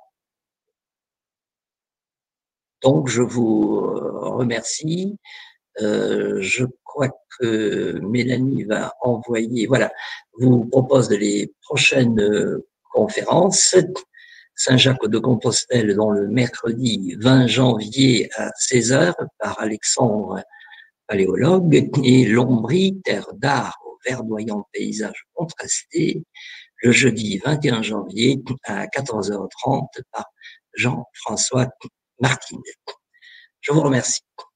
[SPEAKER 1] Donc, je vous remercie. Je crois que Mélanie va envoyer, voilà, vous propose les prochaines conférences. Saint-Jacques-de-Compostelle, dans le mercredi 20 janvier à 16h par Alexandre Paléologue, et Lombry, terre d'art au verdoyant paysage contrasté, le jeudi 21 janvier à 14h30 par Jean-François Martinet. Je vous remercie.